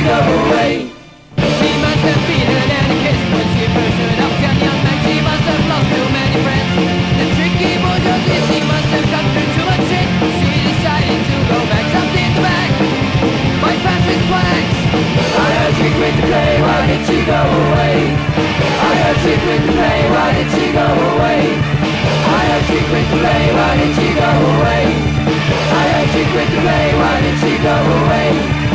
go away? She must have been an anarchist when she first heard of young man. She must have lost too many friends. The tricky bourgeoisie, she must have gone through too much shit. She decided to go back, something in the back. My country's flags. I heard she quit the play, why did she go away? I heard she quit the play, why did she go away? I heard she quit the play, why did she go away? I heard she quit the play, why did she go away?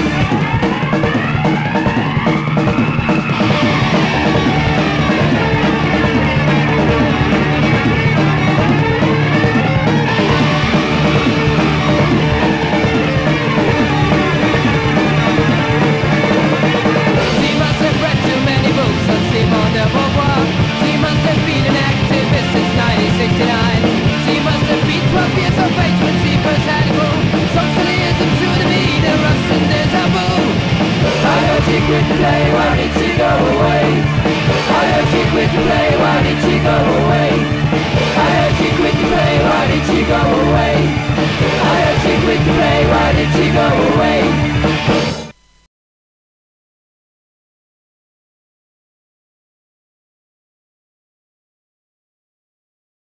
She must have been an activist since 1969. She must have been 12 years of age when she first had a clue. Socialism should be the Russian deja vu. I heard she quit the play, why did she go away? I heard she quit the play, why did she go away? I heard she quit the play, why did she go away? I heard she quit the play, why did she go away?